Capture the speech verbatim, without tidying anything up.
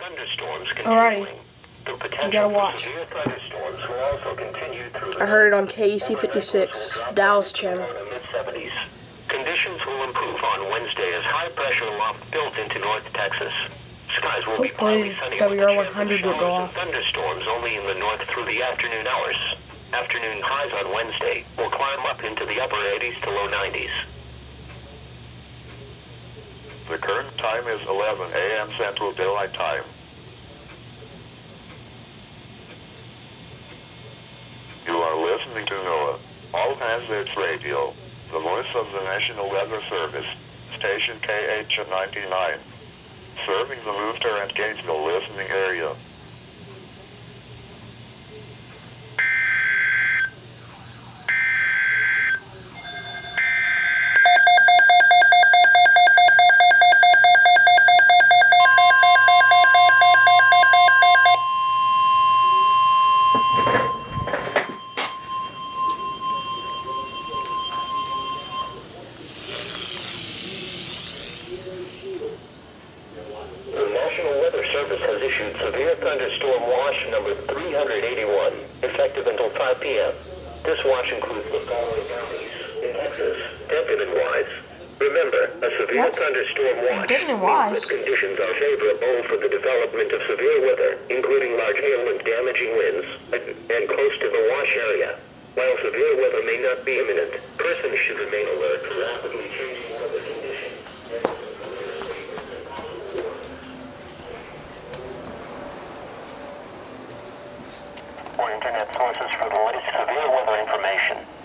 thunderstorms Alrighty. continuing. The You potential gotta for watch. severe thunderstorms will also continue through the I heard it on K E C fifty-six, Dallas channel. mid seventies. Conditions will improve on Wednesday as high pressure loft built into North Texas. Skies will be Hopefully partly this sunny W with R a one chance of hundred will go showers and off. thunderstorms only in the north through the afternoon hours. Afternoon highs on Wednesday will climb up into the upper eighties to low nineties. The current time is eleven A M Central Daylight Time. You are listening to NOAA, All Hazards Radio, the voice of the National Weather Service, station K H ninety-nine, serving the Wooster and Gainesville listening area. Has issued severe thunderstorm watch number three hundred eighty-one, effective until five P M This watch includes the following counties in Texas, Denton and Wise. Remember, a severe What? thunderstorm watch Denton and means Wise? that conditions are favorable for the development of severe weather, including large hail and damaging winds, and close to the wash area. While severe weather may not be imminent, persons should remain alert to rapidly changing weather conditions. For internet sources for the latest severe weather information,